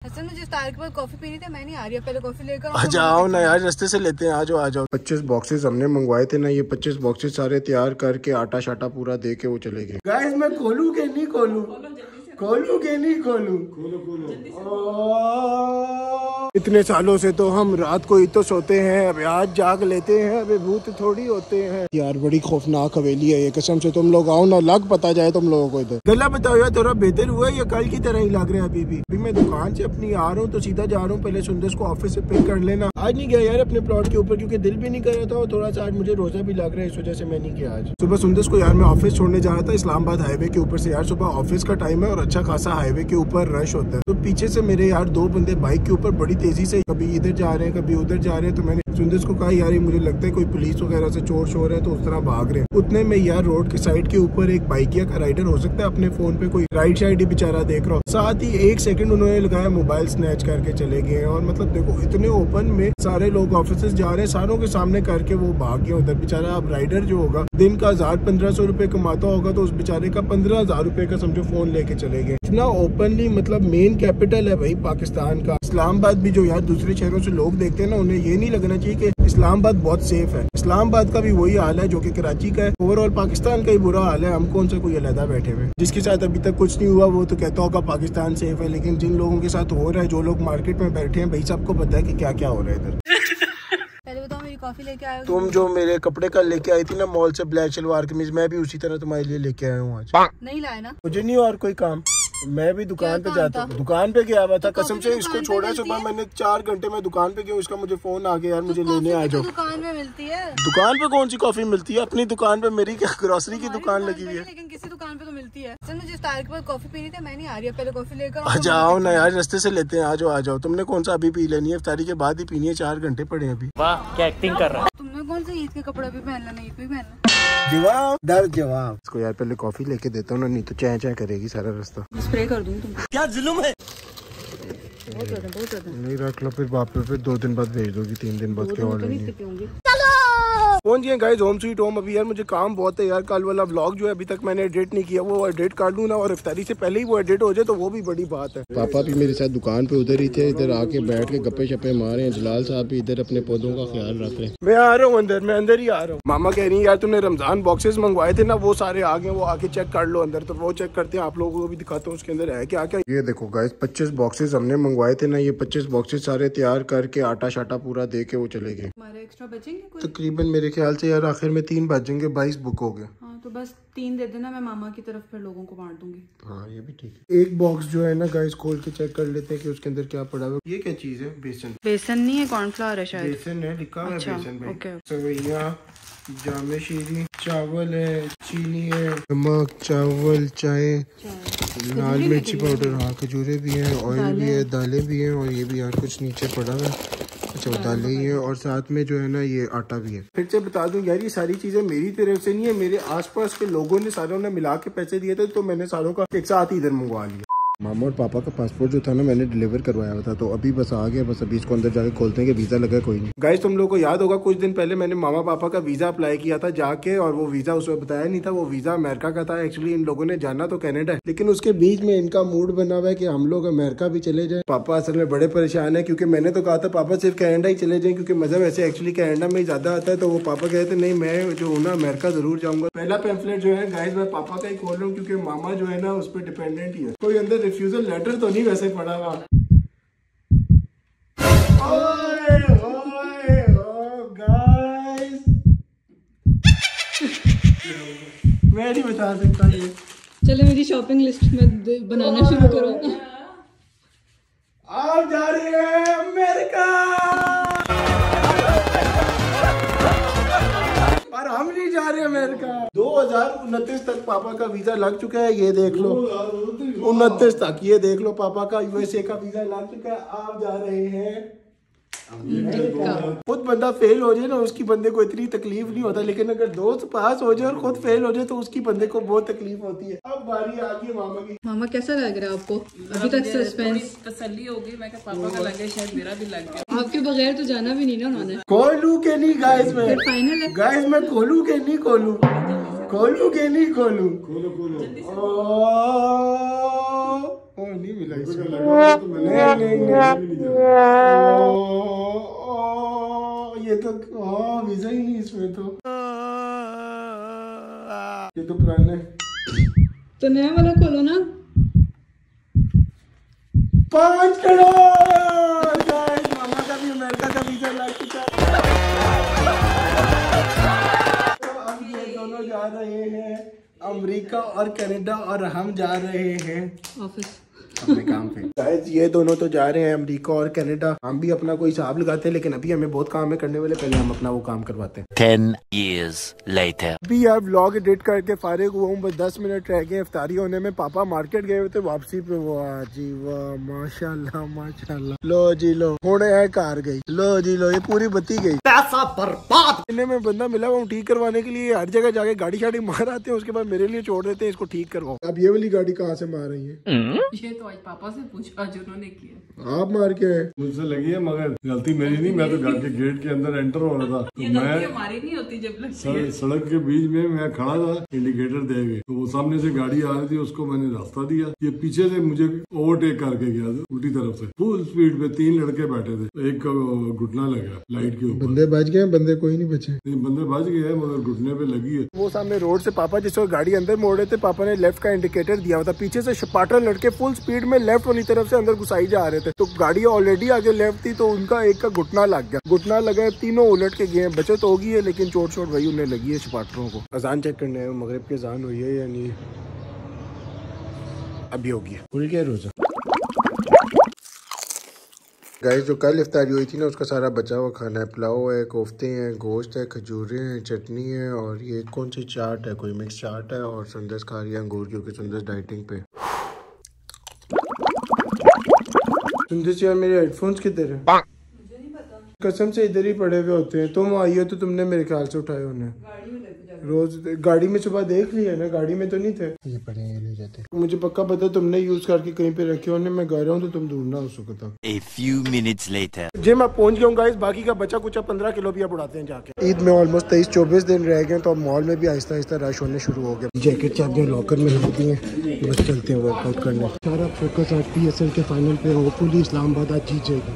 असल मुझे इफ्तार के बाद कॉफी पीनी थी, मैं नहीं आ रही, पहले कॉफी लेकर आ जाओ ना यार, रास्ते से लेते हैं, आ जाओ। 25 बॉक्सेस हमने मंगवाए थे ना, ये 25 बॉक्सेस सारे तैयार करके आटा शाटा पूरा दे के वो चले गए। गाइस मैं खोलूं के नहीं खोलूं, खोलूं के नहीं खोलूं, इतने सालों से तो हम रात को ही तो सोते हैं, अब आज जाग लेते हैं, अबे भूत थोड़ी होते हैं यार। बड़ी खौफनाक हवेली है ये, कसम से। तुम लोग आओ ना, लग पता जाए तुम लोगों को इधर। गला बताओ यार, थोड़ा बेहतर हुआ या कल की तरह ही लग रहा है अभी भी? अभी मैं दुकान से अपनी आ रहा हूँ तो सीधा जा रहा हूँ, पहले सुंदर को ऑफिस से पिक कर लेना। आज नहीं गया यार अपने प्लॉट के ऊपर, क्योंकि दिल भी नहीं कर रहा था और थोड़ा सा आज मुझे रोजा भी लग रहा है, इस वजह से मैं नहीं गया आज। सुबह सुंदर को यार मैं ऑफिस छोड़ने जा रहा था इस्लामाबाद हाईवे के ऊपर से। यार सुबह ऑफिस का टाइम है और अच्छा खासा हाईवे के ऊपर रश होता है, तो पीछे से मेरे यार दो बंदे बाइक के ऊपर बड़ी तेजी से कभी इधर जा रहे हैं कभी उधर जा रहे हैं। तो मैंने सुंदर को कहा यार मुझे लगता है कोई पुलिस वगैरह से चोर शोर है, तो उस तरह भाग रहे हैं। उतने में यार रोड के साइड के ऊपर एक बाइकिया का राइडर हो सकता है अपने फोन पे कोई राइट साइड ही बेचारा देख रहा हो, साथ ही 1 सेकंड उन्होंने लगाया, मोबाइल स्नैच करके चले गए। और मतलब देखो इतने ओपन में सारे लोग ऑफिस जा रहे हैं, सारों के सामने करके वो भाग गया उधर। बेचारा अब राइडर जो होगा दिन का 1000-1500 रुपए कमाता होगा, तो उस बेचारे का 15,000 रुपए का समझो फोन लेके चले गए। इतना ओपनली, मतलब मेन कैपिटल है भाई पाकिस्तान का इस्लामाबाद भी। जो यार दूसरे शहरों से लोग देखते हैं ना, उन्हें ये नहीं लगना चाहिए कि इस्लामाबाद बहुत सेफ है। इस्लामाबाद का भी वही हाल है जो कि कराची का है। ओवरऑल पाकिस्तान का ही बुरा हाल है, हम कौन सा कोई अलहदा बैठे हुए। जिसके साथ अभी तक कुछ नहीं हुआ वो तो कहता होगा पाकिस्तान सेफ है, लेकिन जिन लोगों के साथ हो रहा है, जो लोग मार्केट में बैठे हैं, भाई सबको पता है कि क्या क्या हो रहा है इधर। पहले बताओ मेरी कॉफी लेके आए हो? तुम जो मेरे कपड़े का लेके आई थी ना मॉल से, ब्लैक शलवार कमीज, मैं भी उसी तरह तुम्हारे लिए लेके आया हूँ आज। नहीं लाए ना? मुझे नहीं और कोई काम, मैं भी दुकान पे जाता हूँ। दुकान पे गया हुआ था, कसम से। इसको छोड़ा सुबह मैंने 4 घंटे में दुकान पे गया, इसका मुझे फोन आ गया यार मुझे लेने आ जाओ। दुकान में मिलती है? दुकान पे कौन सी कॉफी मिलती है? अपनी दुकान पे। मेरी क्या ग्रोसरी की दुकान लगी हुई है? लेकिन किसी दुकान पे तो मिलती है। सर मुझे इफ्तार के बाद कॉफी पीनी थी, मैं नहीं आ रही, पहले कॉफी लेकर आ जाओ ना यार, रास्ते से लेते हैं, आ जाओ आ जाओ। तुमने कौन सा अभी पी लेनी है? इफ्तारी के बाद ही पीनी है, 4 घंटे पड़े हैं अभी। वाह क्या एक्टिंग कर रहा है। तुमने कौन सा ईद के कपड़े भी पहनना? नहीं भी पहनना। जवाब दर जवाब। इसको यार पहले कॉफी लेके देता हूँ ना, नहीं तो चाय चाय करेगी सारा रास्ता। स्प्रे कर दूंगी तुमको। क्या जुल्म है। बहुत ज्यादा नहीं रख लो, फिर बाप पे फिर 2 दिन बाद भेज दोगी, 3 दिन बाद क्या ऑर्डर नहीं। पीऊंगी। पहुंच गए गाइस होम स्वीट होम। अभी यार मुझे काम बहुत है यार, कल वाला व्लॉग जो है अभी तक मैंने एडिट नहीं किया, वो एडिट कर लूँ ना, और इफ्तारी से पहले ही वो एडिट हो जाए तो वो भी बड़ी बात है। पापा भी मेरे साथ दुकान पे उधर ही थे, इधर आके बैठ के गप्पे शप्पे मारे हैं। जलाल साहब भी इधर अपने पौधों का ख्याल रख रहे हैं। मैं आ रहा हूँ अंदर, मैं अंदर ही आ रहा हूँ। मामा कह रही है यार तुमने रमजान बॉक्सेस मंगवाए थे ना, वो सारे आ गए, वो आके चेक कर लो अंदर। तो वो चेक करते हैं, आप लोगों को भी दिखाता हूँ उसके अंदर है क्या क्या। ये देखो गाइस 25 बॉक्सेस हमने मंगवाए थे ना, ये 25 बॉक्सेस सारे तैयार करके आटा शाटा पूरा दे के वो चले गए। हमारे एक्स्ट्रा बचेंगे कुछ? तकरीबन मेरे ख्याल से यार आखिर में 3 बजेंगे, 22 बुक हो गए। हाँ तो बस 3 दे देना, मैं मामा की तरफ फिर लोगों को बांट दूंगी। हाँ ये भी ठीक है। एक बॉक्स जो है ना गाइस खोल के चेक कर लेते हैं कि उसके अंदर क्या पड़ा हुआ। ये क्या चीज है? बेसन? बेसन नहीं है, कॉर्नफ्लावर है शायद। बेसन है, लिखा हुआ है बेसन में। ओके। सवैया, जामे शीरी, चावल है, चीनी है, नमक, चावल, चाय, लाल मिर्ची पाउडर, हाँ खजूरे भी हैं, ऑयल भी है, दालें भी हैं, और ये भी यार कुछ नीचे पड़ा हुआ है। अच्छा दालें ही है, और साथ में जो है ना ये आटा भी है। फिर से बता दूं यार, ये सारी चीजें मेरी तरफ से नहीं है, मेरे आसपास के लोगों ने सारों ने मिला के पैसे दिए थे, तो मैंने सारों का एक साथ ही इधर मंगवा लिया। मामा और पापा का पासपोर्ट जो था ना मैंने डिलीवर करवाया हुआ था, तो अभी बस आ गया। बस अभी इसको अंदर जाके खोलते हैं कि वीजा लगा कोई नहीं। गाइस तुम लोगों को याद होगा कुछ दिन पहले मैंने मामा पापा का वीजा अप्लाई किया था जाके, और वो वीजा उसमें बताया नहीं था, वो वीजा अमेरिका का था। एक्चुअली इन लोगों ने जाना तो कनाडा है, लेकिन उसके बीच में इनका मूड बना हुआ है कि हम लोग अमेरिका भी चले जाए। पापा असल में बड़े परेशान है, क्योंकि मैंने तो कहा था पापा सिर्फ कनाडा ही चले जाए, क्योंकि मजा वैसे एक्चुअली कनाडा में ही ज्यादा आता है। तो वो पापा कहते नहीं, मैं जो हूँ ना अमेरिका जरूर जाऊंगा। पहला पैम्फलेट जो है गाइस मैं पापा का ही खोल रहा हूँ, क्योंकि मामा जो है ना उस पर डिपेंडेंट ही है। कोई अंदर रिफ्यूजल लेटर तो नहीं वैसे पड़ा हुआ। मैं नहीं बता सकता ये। चलो मेरी शॉपिंग लिस्ट में बनाना शुरू करो। आप जा रही है अमेरिका, और हम नहीं जा रहे अमेरिका। 2029 तक पापा का वीजा लग चुका है, ये देख लो। 29 तक ये देख लो, पापा का यूएसए का वीजा लग चुका है। आप जा रहे हैं खुद बंदा फेल हो जाए ना, उसकी बंदे को इतनी तकलीफ नहीं होता, लेकिन अगर दोस्त पास हो जाए और खुद फेल हो जाए तो उसकी बंदे को बहुत तकलीफ होती है। अब बारी आ गई मामा की। मामा कैसा लग रहा है आपको? अभी तक सस्पेंस तसल्ली होगी। मैं क्या पापा का लगे, शायद मेरा भी लग गया। आपके बगैर तो जाना भी नहीं ना उन्होंने। खोलू के नहीं गाइस में? फाइनल है गाइस मैं खोलू के नहीं खोलू, खोलू के नहीं खोलू। खोलो खोलो। नहीं मिला इसमें। ये तो वीजा ही नहीं इसमें तो। ये तो पुराना है। तो नया वाला खोलो ना। 5 करोड़ मामा का भी अमेरिका का वीजा लग चुका है। तो अब ये दोनों जा रहे हैं अमेरिका और कनाडा और हम जा रहे हैं ऑफिस अपने काम पे। गाइस ये दोनों तो जा रहे हैं अमेरिका और कनाडा। हम भी अपना कोई हिसाब लगाते हैं, लेकिन अभी हमें बहुत काम है करने वाले। पहले हम अपना वो काम करवाते हैं। 10 years later. अभी यार व्लॉग एडिट करके फारिग हुआ हूँ। बस 10 मिनट रह गए इफ्तारी होने में। पापा मार्केट गए हुए थे, वापसी पे वाह जी वाह माशाल्लाह माशाल्लाह। लो जी लो होने है कार गई। लो जी लो ये पूरी बत्ती गई, पैसा बर्बाद। इन्हें में बंदा मिला हुआ ठीक करवाने के लिए। हर जगह जाके गाड़ी शाड़ी मार आते हैं, उसके बाद मेरे लिए छोड़ देते हैं इसको ठीक करवाओ। अब ये वाली गाड़ी कहाँ से मार रही है? ये तो आज पापा से पूछा जो उन्होंने किया। आप मार के आए? मुझसे लगी है मगर गलती मेरी नहीं। मैं तो घर के गेट के अंदर एंटर हो रहा था, तो मैं हमारी नहीं होती जब लगती है। सड़क के बीच में मैं खड़ा था, इंडिकेटर दे गए, तो वो सामने से गाड़ी आ रही थी, उसको मैंने रास्ता दिया। ये पीछे से मुझे ओवरटेक करके गया था उल्टी तरफ से, फुल स्पीड पे। 3 लड़के बैठे थे, एक का घुटना लगा लाइट के ऊपर। बंदे बच गए? बंदे कोई नहीं बचे? नहीं, बंदे बच गए मगर घुटने पे लगी है। वो सामने रोड से पापा जिस वक्त गाड़ी अंदर मोड़ रहे थे, पापा ने लेफ्ट का इंडिकेटर दिया हुआ था। पीछे से पार्टनर लड़के फुल स्पीड में लेफ्ट वाली तरफ से अंदर घुसाई जा रहे थे, तो गाड़ी ऑलरेडी आगे लेफ्ट थी, तो उनका एक का घुटना लग गया। घुटना लगा, तीनों उलट के गए। बचत होगी है, लेकिन चोट चोट वही उन्हें लगी है पार्टनरों को। अजान चेक करने आए, मगरिब की अजान हुई है या नहीं? अभी होगी। खुल गया रोजा। गाइस जो कल इफ्तारी हुई थी ना, उसका सारा बचा हुआ खाना है। पुलाव है, कोफ्ते हैं, गोश्त है, खजूरें हैं, चटनी है, और ये कौन सी चाट है, कोई मिक्स चाट है। और संदेश खा रही है अंगूर, क्योंकि संदेश डाइटिंग पे। संदेश यार मेरे हेडफोन्स किधर है? मुझे नहीं पता, कसम से इधर ही पड़े हुए होते हैं। तुम आई हो तो तुमने मेरे ख्याल से उठाए उन्हें। गाड़ी में लेके जा। रोज गाड़ी में सुबह देख लिया ना, गाड़ी में तो नहीं थे। ये पड़े हैं, ले जाते। मुझे पक्का पता तुमने यूज करके कहीं पे रखे होने। मैं गा रहा हूँ तो तुम ढूंढना उस वक्त तक। A few minutes later. जी मैं पहुंच गया हूँ गाइस। बाकी का बचा कुछ 15 किलो भी अब उड़ाते हैं जाके। ईद में ऑलमोस्ट 23-24 दिन रह गए, तो अब मॉल में भी आहिस्ता आहिस्ता रश होने शुरू हो गया। जैकेट चाबियां लॉकर में रख दी हैं, बस चलते हैं वर्कआउट करने। सारा फोकस आज PSL के फाइनल पे। होपफुली इस्लामाबाद आज जीत जाएगी।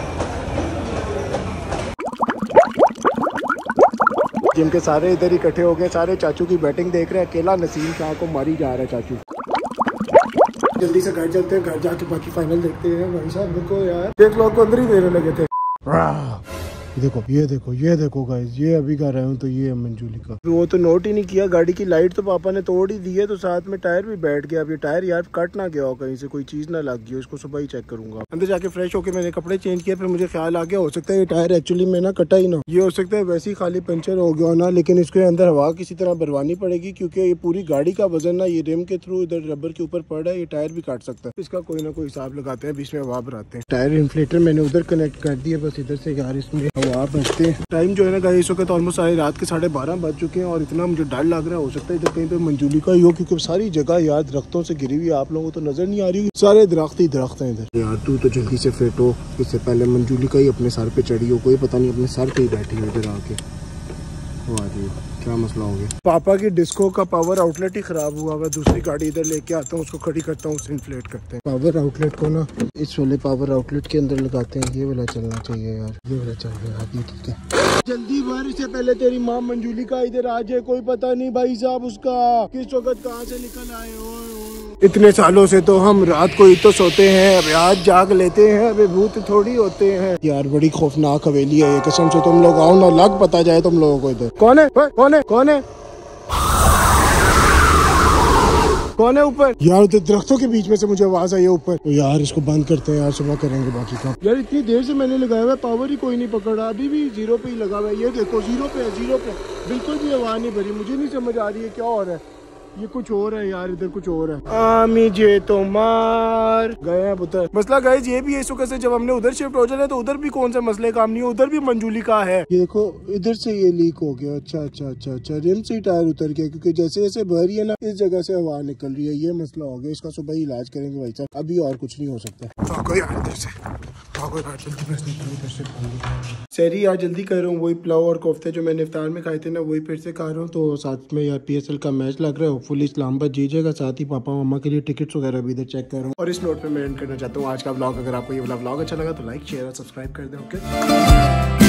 जिम के सारे इधर इकट्ठे हो गए, सारे चाचू की बैटिंग देख रहे हैं। अकेला नसीम शाह को मारी जा रहा है चाचू। जल्दी से घर चलते हैं, घर जाके बाकी फाइनल देखते हैं। भाई साहब देखो यार, एक लोग को अंदर ही देने लगे थे। देखो ये देखो गाइस, ये अभी गा रहा हूँ तो ये है मंजूली का। वो तो नोट ही नहीं किया, गाड़ी की लाइट तो पापा ने तोड़ ही दी है, तो साथ में टायर भी बैठ गया। अब ये टायर यार कट ना गया हो, कहीं से कोई चीज ना लग गई हो, इसको सुबह ही चेक करूंगा। अंदर जाके फ्रेश होके मैंने कपड़े चेंज किए, फिर मुझे ख्याल आ गया हो सकता है ये टायर एक्चुअली में ना कटा ही ना। ये हो सकता है वैसे ही खाली पंचर हो गया ना, लेकिन इसके अंदर हवा किसी तरह भरवानी पड़ेगी, क्योंकि ये पूरी गाड़ी का वजन ना ये रिम के थ्रू इधर रबर के ऊपर पड़ रहा है। ये टायर भी काट सकता है, इसका कोई ना कोई हिसाब लगाते हैं, बीच में हवा भराते हैं। टायर इन्फ्लेटर मैंने उधर कनेक्ट कर दिया, बस इधर से यार इसमें हवा भरते हैं। टाइम जो है ना गाइस, इस वक्त ऑलमोस्ट सारी रात के 12:30 बज चुके हैं, और इतना मुझे डर लग रहा है हो सकता है इधर कहीं पे मंजूली का ही हो, क्योंकि सारी जगह यार दरख्तों से घिरी हुई है। आप लोगों को तो नजर नहीं आ रही, सारे दरख्त ही दरख्त हैं इधर। यार तू तो जल्दी से फिट हो, इससे पहले मंजूली का ही अपने सर पे चढ़ी हो। कोई पता नहीं अपने सर पे ही बैठी है इधर आके। वो आ रही है, क्या मसला हो गया? पापा की डिस्को का पावर आउटलेट ही खराब हुआ है। दूसरी गाड़ी इधर लेके आता हूँ, उसको खड़ी करता हूँ, उसे इन्फ्लेट करते हैं। पावर आउटलेट को ना इस वाले पावर आउटलेट के अंदर लगाते हैं। ये वाला चलना चाहिए यार, ये वाला चल रहा है, ठीक है। जल्दी भर, इससे पहले तेरी माँ मंजूली का इधर आ जाए। कोई पता नहीं भाई साहब उसका किस वक्त कहाँ से निकल आए हो। इतने सालों से तो हम रात को ही तो सोते हैं, अब आज जाग लेते हैं। अबे भूत थोड़ी होते हैं यार। बड़ी खौफनाक हवेली है ये, कसम से। तुम लोग आओ ना, लग पता जाए तुम लोगों को। इधर कौन है? कौन है? कौन है? कौन है ऊपर? यार उधर दरख्तों के बीच में से मुझे आवाज आई है ऊपर। तो यार इसको बंद करते हैं यार, सुबह करेंगे बाकी काम। यार इतनी देर से मैंने लगाया हुआ है, पावर ही कोई नहीं पकड़ रहा। अभी भी 0 पे ही लगा हुआ है। ये देखो 0 पे है, 0 पे बिल्कुल भी आवाज नहीं भरी। मुझे नहीं समझ आ रही है क्या हो रहा है। ये कुछ और है यार, इधर कुछ और है। आमी जे तो मार गए उधर। मसला गाइस ये भी है, इस वक्त से जब हमने उधर शिफ्ट हो जाए तो उधर भी कौन सा मसले काम नहीं है, उधर भी मंजूली का है। ये देखो इधर से ये लीक हो गया। अच्छा रिम से टायर उतर गया, क्योंकि जैसे जैसे भर रही है ना, इस जगह से हवा निकल रही है। ये मसला हो गया, इसका सुबह ही इलाज करेंगे भाई साहब। अभी और कुछ नहीं हो सकता। सैरी यार जल्दी कर रहा हूँ, वही पुलाव और कोफ्ते जो मैंने इफ्तार में खाए थे ना वही फिर से खा रहा हूँ। तो साथ में यार PSL का मैच लग रहा है, होपफुली इस्लामाबाद जीतेगा। साथ ही पापा मम्मा के लिए टिकट्स वगैरह भी इधर चेक कर रहा हूँ। और इस नोट पे मैं एंड करना चाहता हूँ आज का व्लॉग। अगर आपको ये वाला व्लॉग अच्छा लगा तो लाइक शेयर और सब्सक्राइब कर दें। ओके।